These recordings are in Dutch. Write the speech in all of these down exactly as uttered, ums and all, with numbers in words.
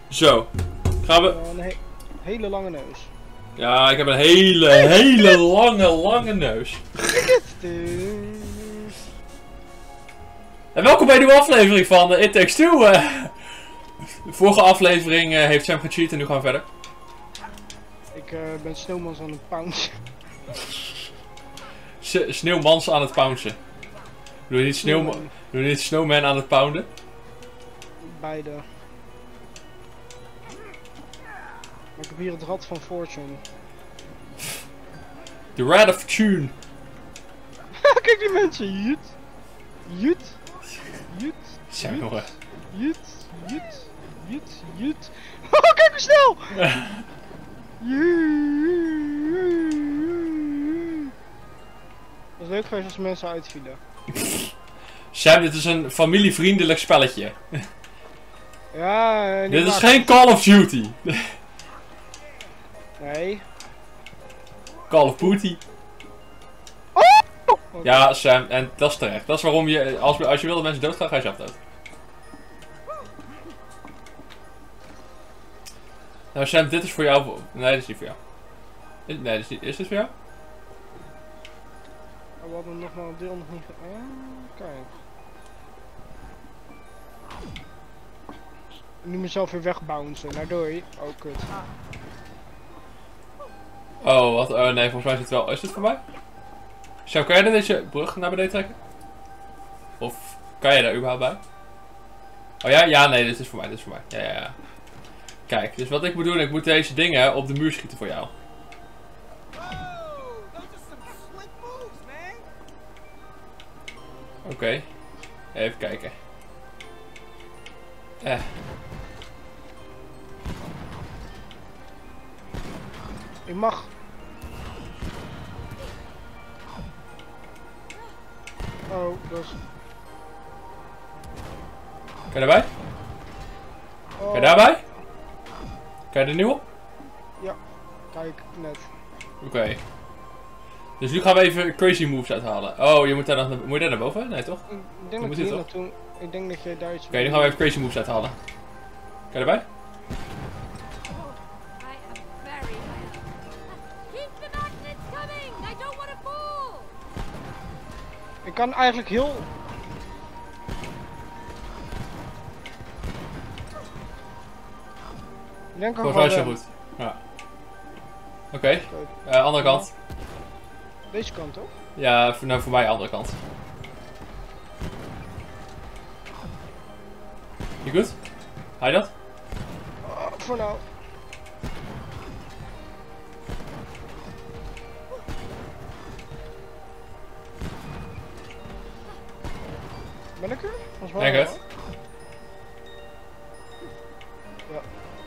Zo. Gaan we... Uh, een he hele lange neus. Ja, ik heb een hele, hele lange, lange neus. En welkom bij een nieuwe aflevering van uh, It Takes Two. Uh, de vorige aflevering uh, heeft Sam gecheat en nu gaan we verder. Ik uh, ben sneeuwmans aan het pouncen. Sneeuwmans aan het pouncen. Doe je niet, sneeuw, doe je niet snowman aan het pounden? Beide. Maar ik heb hier het rad van Fortune. The Rad of Tune. Kijk die mensen, jut. Jut. Jut. Sam, jongen. Jut. Jut. Jut. Jut. Oh, kijk hoe snel! Het was leuk geweest als mensen uitvielen. Sam, dit is een familievriendelijk spelletje. Ja, dit is geen Call of Duty. Nee. Call of Booty. Oh! Okay. Ja, Sam, en dat is terecht. Dat is waarom je, als, als je wil dat mensen doodgaan, ga je zelf dood. Nou Sam, dit is voor jou. Nee, dit is niet voor jou. Is, nee, dit is, niet, is dit voor jou? We hadden nog maar een deel nog niet ge... Ah, kijk. Nu mezelf weer wegbouncen. Nou doei. Oh kut. Oh, wat? Oh nee, volgens mij is het wel. Is dit voor mij? Sam, kan jij dan deze brug naar beneden trekken? Of kan je daar überhaupt bij? Oh ja? Ja, nee, dit is voor mij. Dit is voor mij. Ja, ja, ja. Kijk, dus wat ik moet doen, ik moet deze dingen op de muur schieten voor jou. Oké. Okay. Even kijken. Eh. Ik mag. Oh, dat is... Kan je daarbij? Oh. Kan je daarbij? Kan je er nu op? Ja, kijk, net. Oké. Okay. Dus nu gaan we even crazy moves uithalen. Oh, je moet daar nog naar, moet je daar naar boven? Nee toch? Ik denk dat, dat hier naartoe... Ik denk dat jij daar iets... Oké, okay, nu gaan we even crazy moves uithalen. Kan je erbij? Ik kan eigenlijk heel... Ik denk ook wel zo goed. Ja. Oké. Okay. Uh, andere kant. Deze kant toch? Ja, voor, nou voor mij andere kant. Je goed? Ga je dat? Oh, voor nou. Ben ik er? Volgens mij. Denk het. Ja.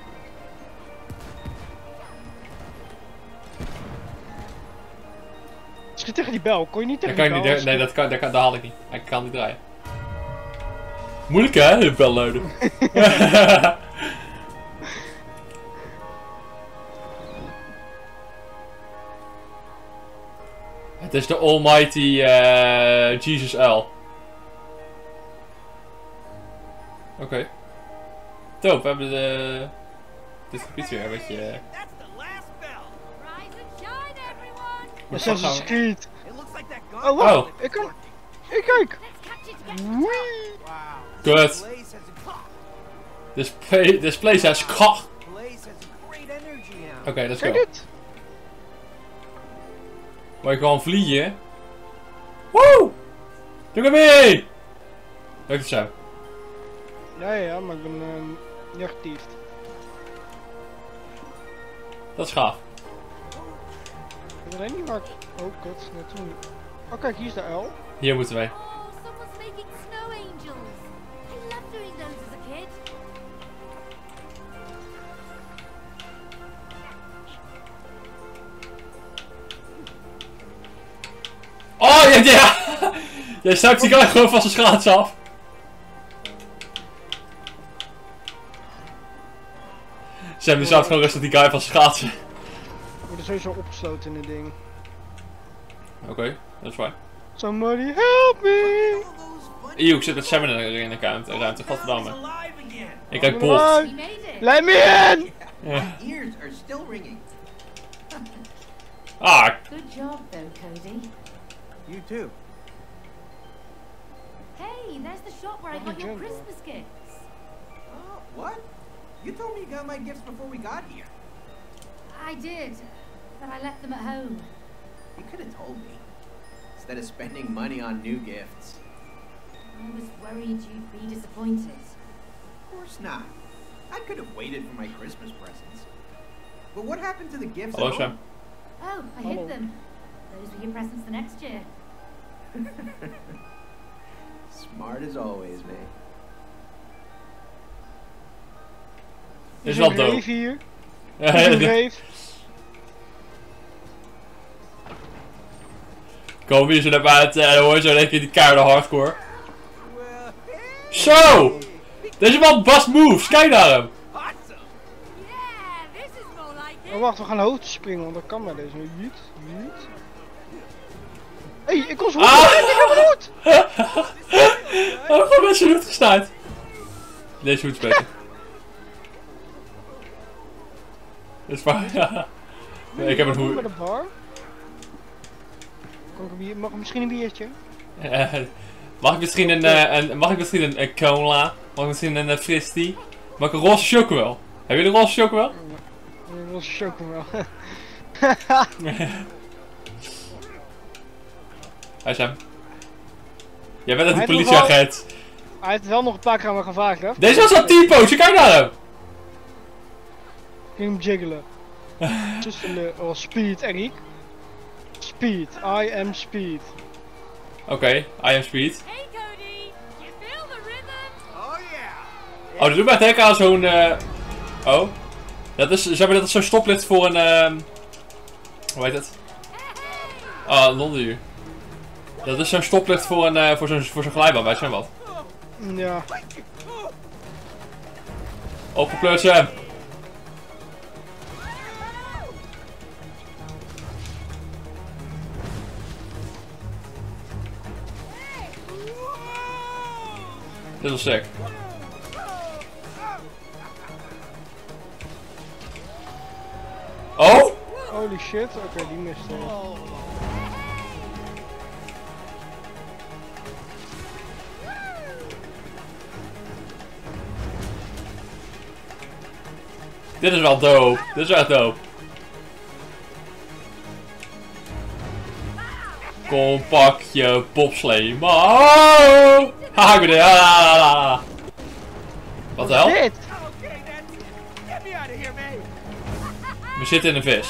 Schiet tegen die bel, kon je niet tegen dat die kan bel? Niet, nee, dat, kan, dat, kan, dat haal ik niet. Ik kan niet draaien. Moeilijk hè, de bel luiden. Het is de almighty uh, Jesus L. Oké. Okay. Top, we hebben de... Dit gebied weer een beetje... Dat is zelfs een schiet. Oh, wow. Oh. Ik kan... Ik kijk. Wee. Good. This, play, this place has cock. Oké, okay, let's go. Kijk het. Maar ik kan vliegen. Woe! Doe het mee! Leuk het zo. Ja, ja, maar ik ben uh, negatief. Dat is gaaf. Ik weet niet waar ik... Oh, kut, naartoe. Oh, kijk, hier is de L. Hier moeten wij. Oh, ja, ja! Jij stuikt die guy gewoon van zijn schaats af. Sam, die staat gewoon rustig die guy van zijn schaatsen. We worden sowieso opgesloten in het ding. Oké, okay, dat is fijn. Somebody help me! Eeuw, ik zit met Sam in de ruimte, ruimte, godverdamme. Ik kijk bot. Let me in! My ears are still ringing. Ah, Good job, though, Cody. You too. Hey, there's the shop where I got your Christmas gifts. Oh, what? You told me you got my gifts before we got here. I did, but I left them at home. You could have told me. Instead of spending money on new gifts. I was worried you'd be disappointed. Of course not. I could have waited for my Christmas presents. But what happened to the gifts hallo at home? Sam. Oh, I Hello. hid them. Those were your presents the next year. Smart as always, man. Dit is Is wel een dope. reef hier. Is een reef. Kom hier zo naar buiten en dan hoor je zo lekker die keiharde hardcore. Zo! Deze man bast moves, kijk naar hem! Oh wacht, we gaan hoogte springen, want dat kan bij deze. Jut, jut. Hé, hey, ik kon zo goed! Ah! Ik heb het goed! Oh, gewoon met zijn hoed gestaan. Deze hoed is beter. Dit is waar, ja. Nee, ik heb een hoed. Met een bar. Kan ik een bier, mag ik misschien een biertje? Eh, mag ik misschien een, eh, een, mag ik misschien een, een cola? Mag ik misschien een uh, fristie? Mag ik een roze chocowel? Hebben jullie een roze chocowel? Een roze chocomel. Hij Sam. Jij bent uit de Hij heeft nog politieagent. Hij heeft wel nog een paar keer aan me gevraagd, hè? Deze was al T-pose, kijk naar hem! Ik ging hem jiggelen. Tussen de... Oh, speed, Eric. Speed. I am speed. Oké, okay, I am speed. Hey, Cody! You feel the rhythm? Oh yeah! Oh, dat doet mij denken aan zo'n... Uh... Oh. Dat is, ze hebben dat zo'n stoplicht voor een... Uh... Hoe heet het? Ah, Londen hier. Dat is zo'n stoplicht voor een uh, voor zo'n voor zo'n glijbaan bij zwembad. Ja. Opgepleurd Sam. Dit is wel sick. Oh! Holy shit. Oké, okay, die miste. Dit is wel dope. Dit is echt dope. Kom, pak je bobslee. Oh! Haha, ik ben er. Ah, wat de hel? Dit! We zitten in een vis.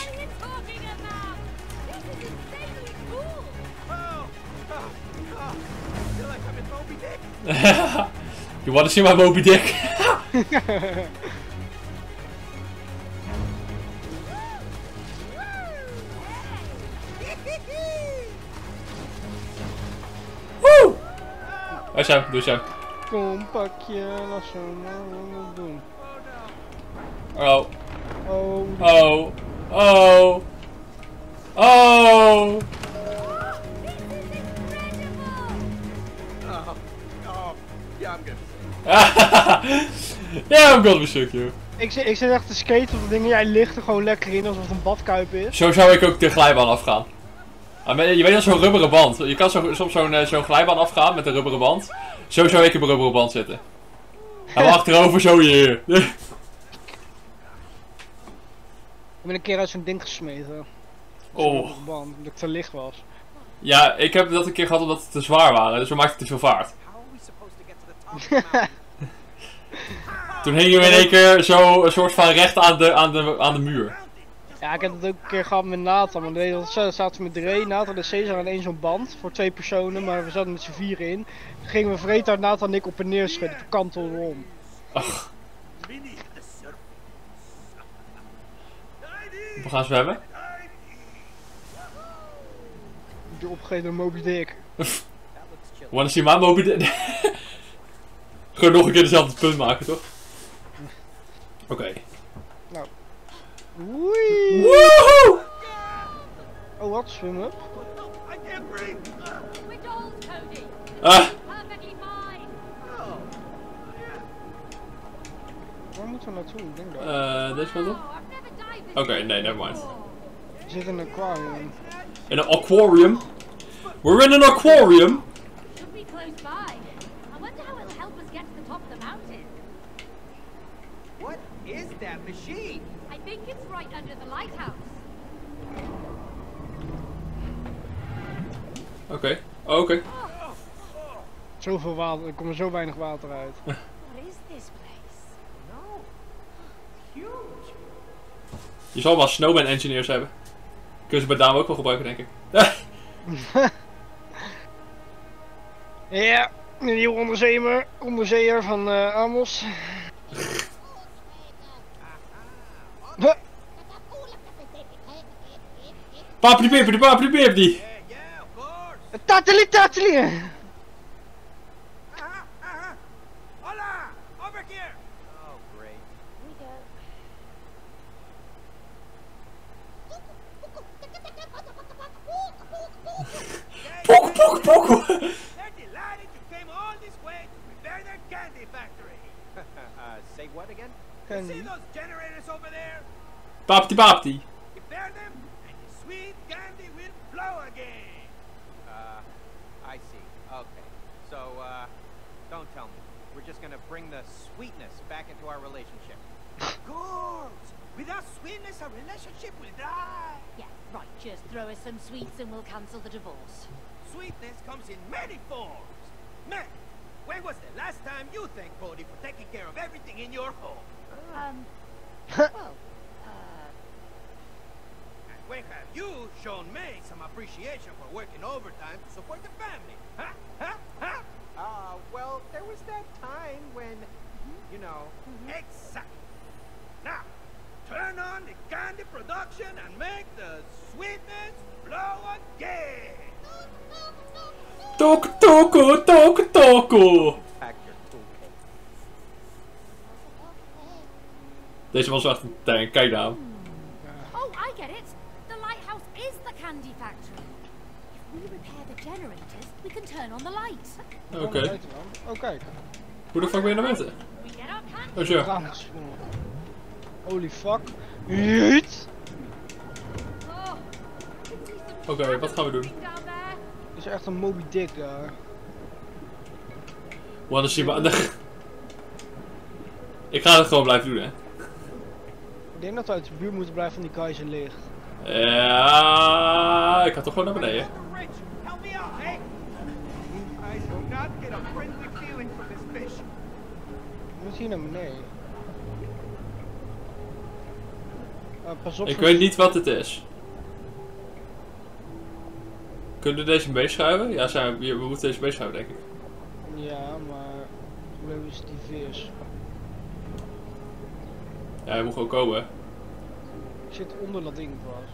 You wanna see my Moby Dick? Woe! Waar zijn we? Doe zo. Kom, pak je, laat zo maar doen. Oh. Oh. Oh. Oh. Oh. Yeah, I'm good. Ja, I'm gonna be shook, joh. Ik zit, ik zit echt te skaten op de dingen, jij ligt er gewoon lekker in alsof het een badkuip is. Zo zou ik ook de glijbaan afgaan. Ah, maar je weet dat zo'n rubberen band. Je kan zo, soms zo'n uh, zo'n glijbaan afgaan met een rubberen band. Zo zou ik op een rubberen band zitten. Gaan we achterover zo hier. Ik ben een keer uit zo'n ding gesmeten. Oh. Zo'n band, omdat ik te licht was. Ja, ik heb dat een keer gehad omdat het te zwaar waren, dus we maakten te veel vaart. How are we supposed to get to the top of the mountain? Toen hingen we in één keer zo een soort van recht aan de, aan de, aan de muur. Ja, ik heb het ook een keer gehad met Nathan, want we zaten we met Dre, Nathan en Cesar aan één zo'n band voor twee personen, maar we zaten met z'n vieren in. Toen gingen we vreed uit Nathan en ik op en neer schudden, de kantel om. Ach. We gaan zwemmen. Je opgegeten door Moby Dick. Wanna see my Moby Dick? Gewoon nog een keer dezelfde punt maken, toch? Oké. Okay. Nou. Oei. Woehoe! Oh wat, swim up? Ah. Waar moet moeten we naartoe? Ik denk dat. Uh, deze kant op? Oké, okay, nee, nevermind. We zitten in een aquarium. In een aquarium? We're in an aquarium! Should be close by. I wonder how it'll help us get to the top of the mountain. What is that machine? I think it's right under the lighthouse. Oké, okay. oh, oké. Okay. Zoveel water, er komt er zo weinig water uit. What is this place? No. Huge. Je zal wel snowman engineers hebben. Kunnen ze bij Dame ook wel gebruiken, denk ik. Ja, een nieuwe onderzeeër, onderzeeër van uh, Amos. Papri pipri, papri pipri! Yeah, yeah, of course. Tateli, tateli! Aha, aha. Hola, over here. Oh, great. We go. Poku, poku, poku! They're delighted you came all this way to repair their candy factory. uh, say what again? You see those generators over there? Papti, papti! Repair them, and the sweet candy will flow again. Uh, I see. Okay. So, uh, don't tell me. We're just gonna bring the sweetness back into our relationship. Of course! Without sweetness, our relationship will die. Yeah, right. Just throw us some sweets and we'll cancel the divorce. Sweetness comes in many forms. Man, when was the last time you thanked Bodhi for taking care of everything in your home? Um, well, uh... And when have you shown May some appreciation for working overtime to support the family? Huh? Huh? Huh? Uh, well, there was that time when, you know... Mm-hmm. Exactly. Now, turn on the candy production and make the sweetness flow again. Toku, toku, toku, toku! Deze was echt een tank, kijk nou. Oh, I get it. The lighthouse is the candy factory. If we repair the generators, we can turn on the light. Oké. Okay. Oh, kijk. Hoe de fuck ben je naar buiten? We get our candy. Oh, zo. Holy fuck. Jeet! Oké, okay, wat gaan we doen? Er is echt een Moby Dick daar. Wat is die man? Ik ga het gewoon blijven doen, hè. Ik denk dat we uit de buurt moeten blijven van die Kaiser licht. Ja, ik ga toch gewoon naar beneden. Help me out, hey! I do not get a friendly feeling from this fish. We moeten hier naar beneden. Uh, pas op. Ik weet niet wat het is. Kunnen we deze meeschuiven? Ja, zijn we, we moeten deze meeschuiven, denk ik. Ja, maar het probleem is die vis. Ja, hij moet gewoon komen. Ik zit onder dat ding vast.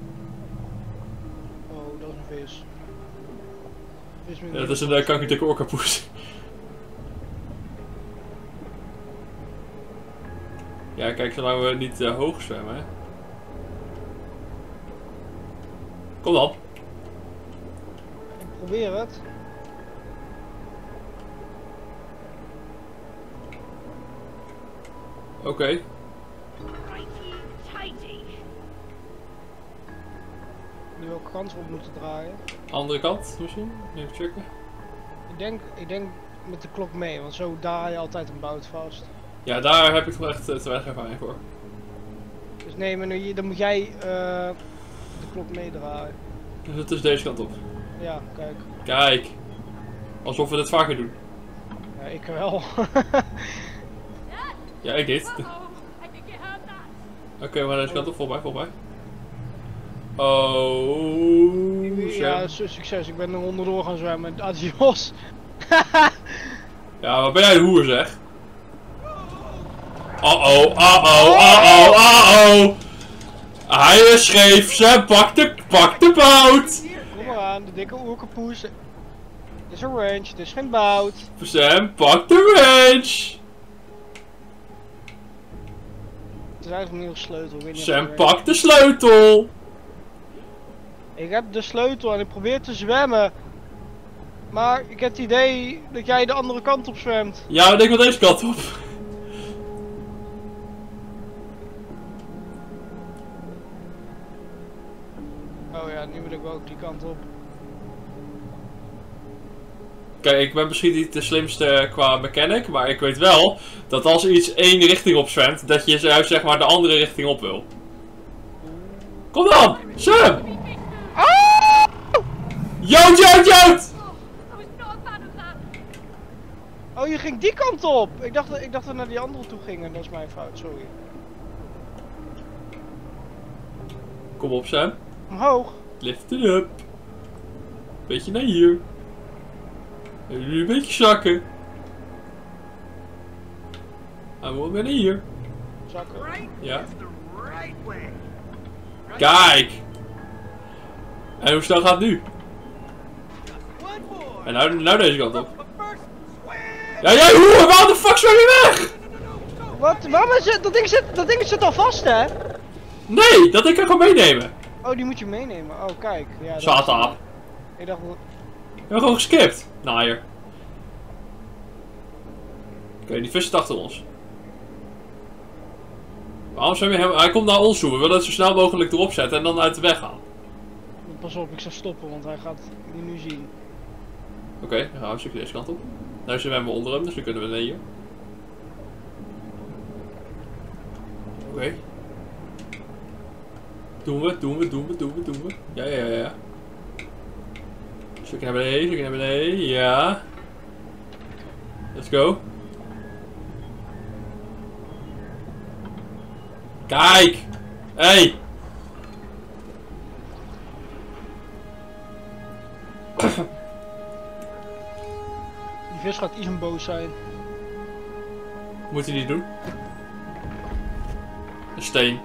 Oh, dat is een vis. vis Ja, dat is een uh, kankerdikke orkapoes. Ja, kijk, zolang we niet uh, hoog zwemmen, hè. Kom dan. Ik probeer het. Oké. Okay. Nu welke kant we op moeten draaien. Andere kant misschien? Even checken. Ik denk, ik denk met de klok mee, want zo draai je altijd een bout vast. Ja, daar heb ik toch echt uh, te weinig ervaring voor. Dus nee, maar nu, dan moet jij uh, de klok meedraaien. Dus het is deze kant op. Ja, kijk. Kijk. Alsof we dit vaker doen. Ja, ik wel. Ja, ik dit. Oké, okay, maar deze kant op, volgens mij, volgens mij. Oh, ja, succes. Ik ben er onderdoor gaan zwemmen. Adios. Ja, wat ben jij de hoer, zeg? Uh-oh, uh-oh, uh-oh, uh-oh. Hij is scheef, Sam, pak de, pak de bout. Kom maar aan, de dikke oerkapoes. Het is een range, het is geen bout. Sam, pak de range. Het is eigenlijk een nieuwe sleutel. Weet niet Sam, pak de sleutel. Ik heb de sleutel en ik probeer te zwemmen. Maar ik heb het idee dat jij de andere kant op zwemt. Ja, ik denk wel deze kant op. Oh ja, nu moet ik ook die kant op. Kijk, ik ben misschien niet de slimste qua mechanic, maar ik weet wel dat als iets één richting op zwemt, dat je juist zeg maar de andere richting op wil. Kom dan! Sam! Ah! Jood, jood, jood! Oh, I was not a fan of that. Oh, je ging die kant op! Ik dacht, ik dacht dat we naar die andere toe gingen, dat is mijn fout, sorry. Kom op, Sam. Omhoog! Lift it up. Beetje naar hier. En nu een beetje zakken. En wat weer naar hier. Zakken. Right Ja. is the right way. Right? Kijk! En hoe snel gaat het nu? One more. En nou, nou deze kant op. But first, swim. Ja, jij hoer! Waar de fuck zwem je weg? Wat? Waarom is het? Dat ding zit, dat ding zit al vast, hè? Nee, dat ik kan gewoon meenemen. Oh, die moet je meenemen. Oh, kijk. Ja, dat Satan. is- Ik dacht dat... We hebben gewoon geskipt. Naaier. Oké, die vis zit achter ons. Waarom zijn we hem... Hij komt naar ons toe. We willen het zo snel mogelijk erop zetten en dan uit de weg gaan. Pas op, ik zal stoppen, want hij gaat die nu zien. Oké, dan gaan we een stukje deze kant op. Nu zijn we helemaal onder hem, dus dan kunnen we naar hier. Oké. Doen we, doen we, doen we, doen we, doen we. Ja, ja, ja, ja. Stukje naar beneden, stukje naar beneden, ja. Let's go. Kijk! Hey! Die vis gaat even boos zijn. Moet hij die doen? Een steen.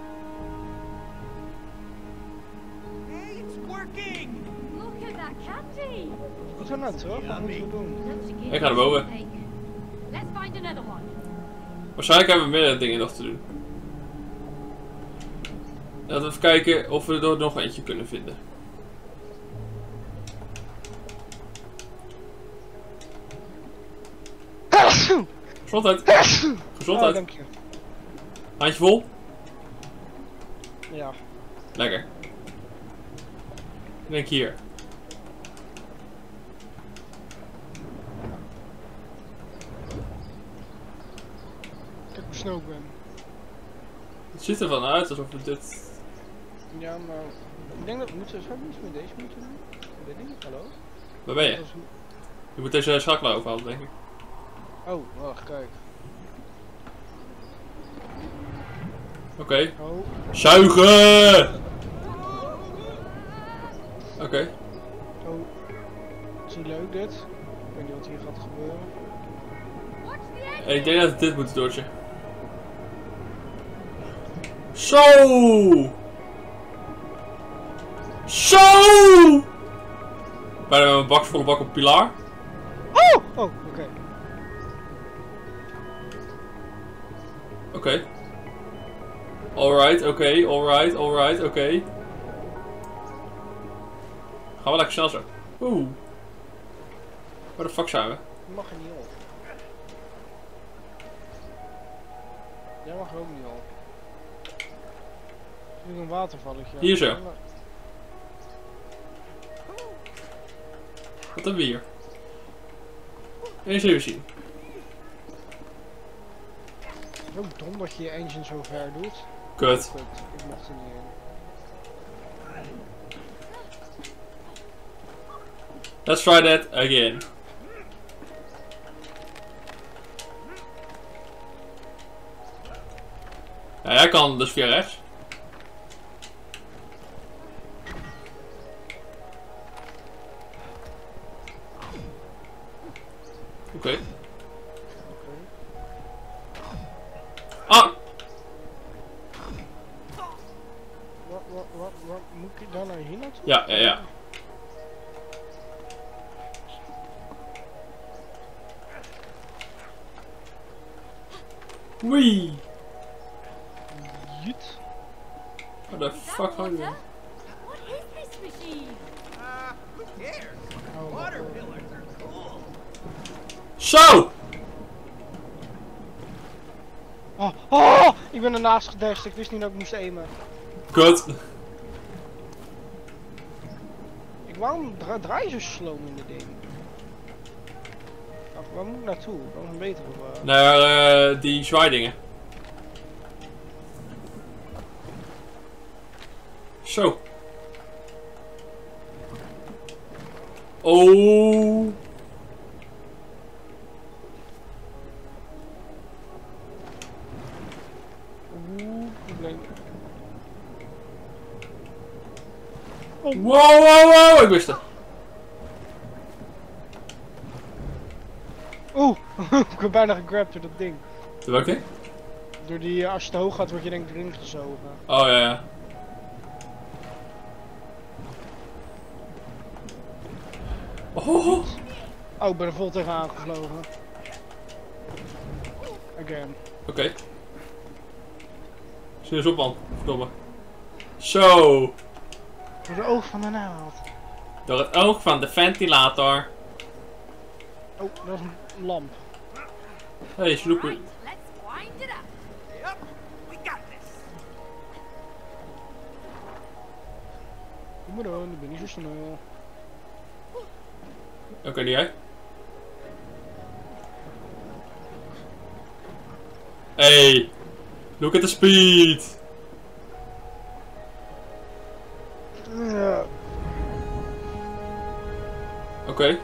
Hey, it's working. Look at that candy. Wat gaan we nou terug? Wat moeten we doen? Looks a Ik ga naar boven. cake. Let's find another one. Waarschijnlijk hebben we meer dingen nog te doen. Laten we even kijken of we er nog eentje kunnen vinden. Gezondheid. Oh, Gezondheid. dank je. Handje vol. Ja. Lekker. Ik denk hier. Kijk hoe snel ik ben. Het ziet er van uit alsof we dit... Ja, maar... Ik denk dat we moeten... Zou ik iets met deze moeten doen? Weet ik niet, hallo? Waar ben je? Dat is- Je moet deze schakelaar overhalen, denk ik. Oh, wacht, kijk. Oké. Oh, Zuigen! Oké. oh. Is niet leuk dit? Ik weet niet wat hier gaat gebeuren. Watch the edge. En ik denk dat we dit moeten doortje. Zo! Zo! Bijna met een bak volle bak op pilaar. Oh! Oh, oké. Oké. Alright, oké, alright, alright, oké. Gaan we lekker snel zo. Oeh. Waar de fuck zijn we? Je mag er niet op. Jij mag er ook niet op. Nu een watervalletje. Hier zo. Wat hebben we hier? Eens even zien. Zo dom dat je je engine zo ver doet. Kut. Kut, ik mocht er niet in. Let's try that again. Ja, jij kan dus via rechts. Oké. Okay. Ah! Wat, wat, wat, wat, moet ik daar naar hier naartoe? Ja, ja, ja. Wee! Jut. What the Is that fuck are you? water? What is this machine? Uh, who cares? Oh, Water oh. pillars are cool. Zo! Oh, oh, ik ben ernaast gedashed. Ik wist niet dat ik moest aimen. Kut. Waarom dra draai je zo sloom in dit ding? Ach, waar moet ik naartoe? Dat is een betere vraag. Naar uh, die zwaaidingen. Zo. Oh. Oeh, probleem. Wow, wow, wow, ik wist het. Oeh, ik ben bijna gegrabbed door dat ding. Door welk ding? Door die, als je te hoog gaat, word je denk ik erin gezogen. Oh ja, ja. Oh. Oh, ik ben er vol tegenaan gevlogen. Again. Oké. Okay. Zie eens op, man. Verdomme. Zo. Door de oog van de naald. Door het oog van de ventilator. Oh, dat is een lamp. Hey, Snoeper. Right, let's wind it up. Yep, we got this. Doe maar dan, ik ben niet zo snel. Oké, okay, niet jij? Hey, look at the speed. Ja. Oké. Okay.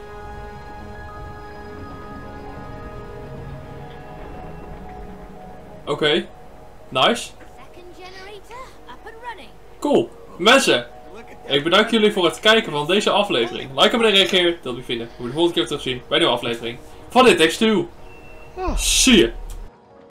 Oké. Okay. Nice. Second generator up and running. Cool. Mensen, ik bedank jullie voor het kijken van deze aflevering. Like en reageer, dat we vinden. Hoe we de volgende keer terugzien bij de aflevering van It Takes Two. Ja. Zie je.